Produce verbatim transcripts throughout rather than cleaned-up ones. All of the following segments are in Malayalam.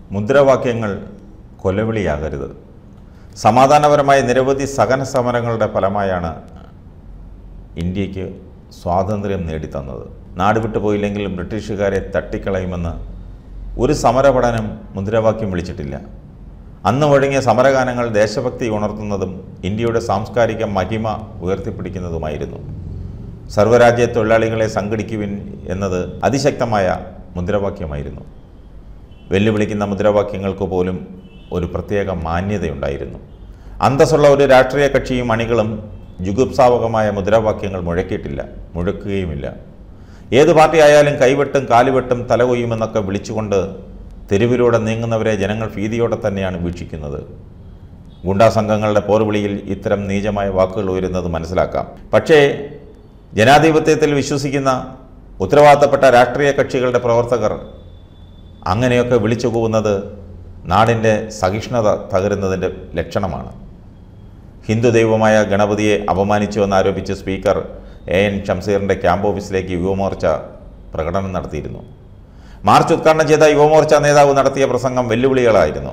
മുദ്രാവാക്യങ്ങൾ കൊലവിളിയാകരുത്. സമാധാനപരമായ നിരവധി സഹന സമരങ്ങളുടെ ഫലമായാണ് ഇന്ത്യക്ക് സ്വാതന്ത്ര്യം നേടിത്തന്നത്. നാട് വിട്ടു പോയില്ലെങ്കിൽ ബ്രിട്ടീഷുകാരെ തട്ടിക്കളയുമെന്ന് ഒരു സമരപഠനം മുദ്രാവാക്യം വിളിച്ചിട്ടില്ല. അന്ന് ഒഴുങ്ങിയ സമരഗാനങ്ങൾ ദേശഭക്തി ഉണർത്തുന്നതും ഇന്ത്യയുടെ സാംസ്കാരിക മഹിമ ഉയർത്തിപ്പിടിക്കുന്നതുമായിരുന്നു. സർവ്വരാജ്യ തൊഴിലാളികളെ സംഘടിക്കുവിൻ എന്നത് അതിശക്തമായ മുദ്രാവാക്യമായിരുന്നു. വെല്ലുവിളിക്കുന്ന മുദ്രാവാക്യങ്ങൾക്ക് പോലും ഒരു പ്രത്യേക മാന്യതയുണ്ടായിരുന്നു. അന്തസ്സുള്ള ഒരു രാഷ്ട്രീയ കക്ഷിയും അണികളും ജുഗുപ്സാവകമായ മുദ്രാവാക്യങ്ങൾ മുഴക്കിയിട്ടില്ല, മുഴക്കുകയുമില്ല. ഏത് പാർട്ടി ആയാലും കൈവെട്ടും കാലുവെട്ടും തലകൊയ്യുമെന്നൊക്കെ വിളിച്ചുകൊണ്ട് തെരുവിലൂടെ നീങ്ങുന്നവരെ ജനങ്ങൾ ഭീതിയോടെ തന്നെയാണ് വീക്ഷിക്കുന്നത്. ഗുണ്ടാ സംഘങ്ങളുടെ പോർവിളിയിൽ ഇത്തരം നീചമായ വാക്കുകൾ ഉയരുന്നത് മനസ്സിലാക്കാം. പക്ഷേ ജനാധിപത്യത്തിൽ വിശ്വസിക്കുന്ന ഉത്തരവാദിത്തപ്പെട്ട രാഷ്ട്രീയ കക്ഷികളുടെ പ്രവർത്തകർ അങ്ങനെയൊക്കെ വിളിച്ചു പോകുന്നത് നാടിൻ്റെ സഹിഷ്ണുത തകരുന്നതിൻ്റെ ലക്ഷണമാണ്. ഹിന്ദു ദൈവമായ ഗണപതിയെ അപമാനിച്ചുവെന്നാരോപിച്ച് സ്പീക്കർ എ എൻ ഷംസീറിൻ്റെ ക്യാമ്പ് ഓഫീസിലേക്ക് യുവമോർച്ച പ്രകടനം നടത്തിയിരുന്നു. മാർച്ച് ഉദ്ഘാടനം ചെയ്ത യുവമോർച്ച നേതാവ് നടത്തിയ പ്രസംഗം വെല്ലുവിളികളായിരുന്നു.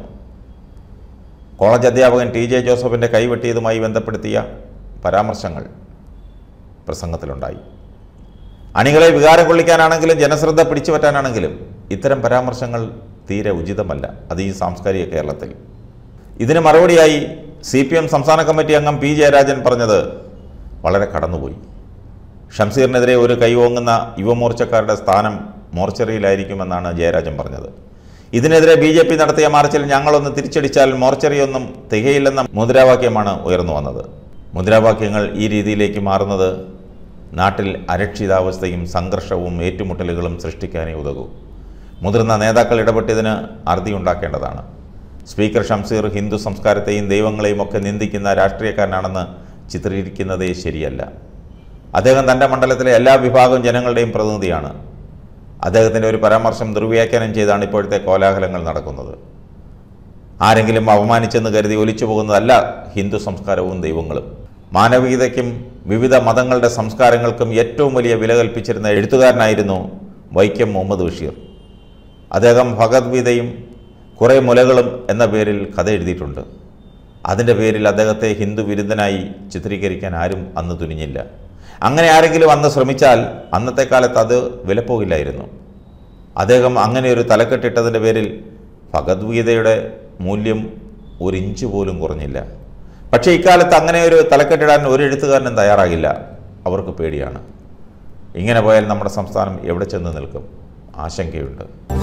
കോളേജ് അധ്യാപകൻ ടി ജെ ജോസഫിൻ്റെ കൈവെട്ടിയതുമായി ബന്ധപ്പെടുത്തിയ പരാമർശങ്ങൾ പ്രസംഗത്തിലുണ്ടായി. അണികളെ വികാരം കൊള്ളിക്കാനാണെങ്കിലും ജനശ്രദ്ധ പിടിച്ചുപറ്റാനാണെങ്കിലും ഇത്തരം പരാമർശങ്ങൾ തീരെ ഉചിതമല്ല, അത് ഈ സാംസ്കാരിക കേരളത്തിൽ. ഇതിന് മറുപടിയായി സി പി എം സംസ്ഥാന കമ്മിറ്റി അംഗം പി ജയരാജൻ പറഞ്ഞത് വളരെ കടന്നുപോയി. ഷംസീറിനെതിരെ ഒരു കൈവോങ്ങുന്ന യുവമോർച്ചക്കാരുടെ സ്ഥാനം മോർച്ചറിയിലായിരിക്കുമെന്നാണ് ജയരാജൻ പറഞ്ഞത്. ഇതിനെതിരെ ബി ജെ പി നടത്തിയ മാർച്ചിൽ ഞങ്ങളൊന്ന് തിരിച്ചടിച്ചാൽ മോർച്ചറിയൊന്നും തികയില്ലെന്ന മുദ്രാവാക്യമാണ് ഉയർന്നു വന്നത്. മുദ്രാവാക്യങ്ങൾ ഈ രീതിയിലേക്ക് മാറുന്നത് നാട്ടിൽ അരക്ഷിതാവസ്ഥയും സംഘർഷവും ഏറ്റുമുട്ടലുകളും സൃഷ്ടിക്കാനേ ഉതകൂ. മുതിർന്ന നേതാക്കൾ ഇടപെട്ടതിന് അറുതിയുണ്ടാക്കേണ്ടതാണ്. സ്പീക്കർ ഷംസീർ ഹിന്ദു സംസ്കാരത്തെയും ദൈവങ്ങളെയും ഒക്കെ നിന്ദിക്കുന്ന രാഷ്ട്രീയക്കാരനാണെന്ന് ചിത്രീകരിക്കുന്നതേ ശരിയല്ല. അദ്ദേഹം തൻ്റെ മണ്ഡലത്തിലെ എല്ലാ വിഭാഗം ജനങ്ങളുടെയും പ്രതിനിധിയാണ്. അദ്ദേഹത്തിൻ്റെ ഒരു പരാമർശം ദുർവ്യാഖ്യാനം ചെയ്താണ് ഇപ്പോഴത്തെ കോലാഹലങ്ങൾ നടക്കുന്നത്. ആരെങ്കിലും അപമാനിച്ചെന്ന് കരുതി ഒലിച്ചു പോകുന്നതല്ല ഹിന്ദു സംസ്കാരവും ദൈവങ്ങളും. മാനവികതയ്ക്കും വിവിധ മതങ്ങളുടെ സംസ്കാരങ്ങൾക്കും ഏറ്റവും വലിയ വില കൽപ്പിച്ചിരുന്ന എഴുത്തുകാരനായിരുന്നു വൈക്കം മുഹമ്മദ് ബഷീർ. അദ്ദേഹം ഭഗവത്ഗീതയും കുറേ മുലകളും എന്ന പേരിൽ കഥ എഴുതിയിട്ടുണ്ട്. അതിൻ്റെ പേരിൽ അദ്ദേഹത്തെ ഹിന്ദു വിരുദ്ധനായി ചിത്രീകരിക്കാൻ ആരും അന്ന് തുനിഞ്ഞില്ല. അങ്ങനെ ആരെങ്കിലും അന്ന് ശ്രമിച്ചാൽ അന്നത്തെ കാലത്ത് അത് വിലപ്പോകില്ലായിരുന്നു. അദ്ദേഹം അങ്ങനെ ഒരു തലക്കെട്ടിട്ടതിൻ്റെ പേരിൽ ഭഗവത്ഗീതയുടെ മൂല്യം ഒരു ഇഞ്ച് പോലും കുറഞ്ഞില്ല. പക്ഷേ ഇക്കാലത്ത് അങ്ങനെ ഒരു തലക്കെട്ടിടാൻ ഒരു എഴുത്തുകാരനും തയ്യാറാകില്ല. അവർക്ക് പേടിയാണ്. ഇങ്ങനെ പോയാൽ നമ്മുടെ സംസ്ഥാനം എവിടെ ചെന്ന് നിൽക്കും? ആശങ്കയുണ്ട്.